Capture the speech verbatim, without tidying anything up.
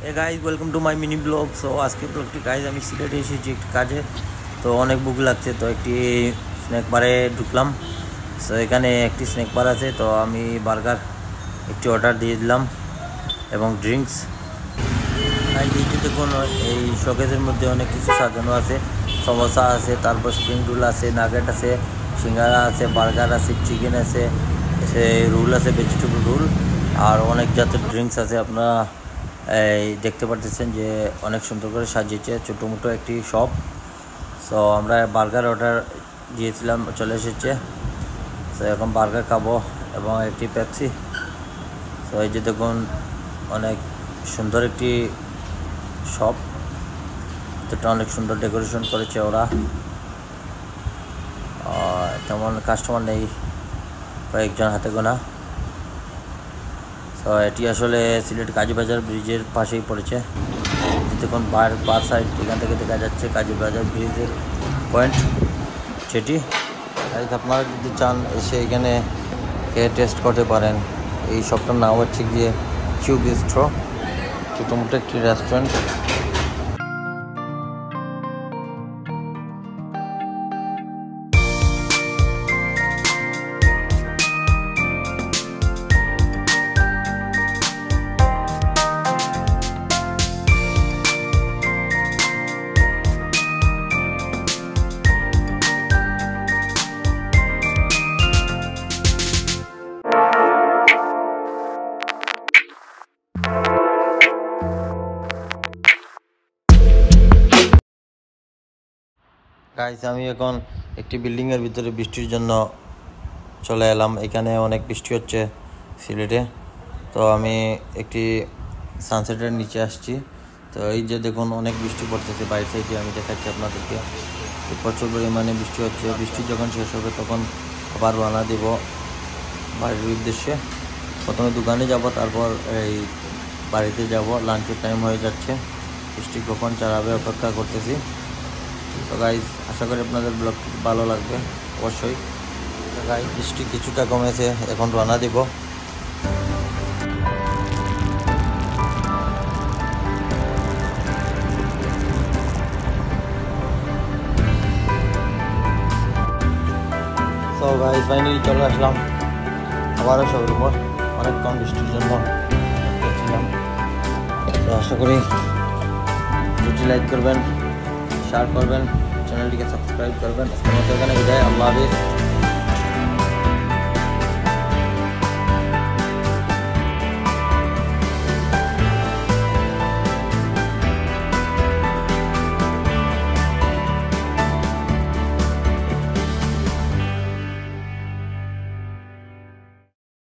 A guys welcome to my mini vlog. So आज के ब्लॉगटी guys আমি সিলেটে এসেছি একটি কাজে, তো অনেক ভুক লাগছে, তো একটি স্ন্যাক বারে ঢুকলাম। সো এখানে একটি স্ন্যাক বার আছে, তো আমি বার্গার একটি অর্ডার দিয়ে দিলাম এবং ড্রিঙ্কস। আর এই যে দেখুন এই শোকেসের মধ্যে অনেক কিছু সাজানো আছে, সমোসা আছে, তারপর স্প্রিং রোল আছে, নাগেট আছে, সিঙ্গারা আছে, বার্গার আছে, চিকেন আছে, রোল আছে, ভেজিটেবল রোল, আর অনেক জাতের ড্রিঙ্কস আছে। আপনারা এই দেখতে পাচ্ছেন যে অনেক সুন্দর করে সাজিয়েছে, ছোটো মোটো একটি শপ। সো আমরা বার্গার অর্ডার দিয়েছিলাম, চলে এসেছে। সো এখন বার্গার খাবো এবং একটি পেপসি। সো এই যে দেখুন অনেক সুন্দর একটি শপ, এটা অনেক সুন্দর ডেকোরেশন করেছে ওরা। তেমন কাস্টমার নেই, কয়েকজন হাতে গোনা। তো এটি আসলে সিলেট কাজীবাজার ব্রিজের পাশেই পড়েছে। দেখুন বার বার সাইড এখান থেকে দেখা যাচ্ছে কাজীবাজার ব্রিজের পয়েন্ট সেটি। আপনারা যদি চান এসে এখানে খেয়ে টেস্ট করতে পারেন। এই শপটার নাম হচ্ছে গিয়ে QBistro, ছোটো মোটো একটি রেস্টুরেন্ট। গাইস আমি এখন একটি বিল্ডিংয়ের ভিতরে বৃষ্টির জন্য চলে এলাম। এখানে অনেক বৃষ্টি হচ্ছে সিলেটে, তো আমি একটি সানসেটের নিচে আসছি। তো এই যে দেখুন অনেক বৃষ্টি পড়তেছে, বাইরে সাইডে আমি দেখাচ্ছি আপনাদেরকে। প্রচুর পরিমাণে বৃষ্টি হচ্ছে। বৃষ্টি যখন শেষ হবে তখন আবার রওনা দেব বাড়ির উদ্দেশ্যে। প্রথমে দোকানে যাব, তারপর এই বাড়িতে যাব। লাঞ্চের টাইম হয়ে যাচ্ছে, বৃষ্টি কখন চালাবে অপেক্ষা করতেছি। তো গাইজ আশা করি আপনাদের ব্লগ ভালো লাগবে অবশ্যই। গাইজ বৃষ্টি কিছুটা কমেছে, এখন রান্না দিব। তো গাইজ ফাইনালি চলে আসলাম আবারও সবের উপর। অনেকক্ষণ বৃষ্টির জন্য গেছিলাম। তো আশা করি ভিডিওটি লাইক করবেন, শেয়ার করবেন, চ্যানেলটিকে সাবস্ক্রাইব করবেন। আজকের মতো এখানে বিদায়, আল্লাহ হাফেজ।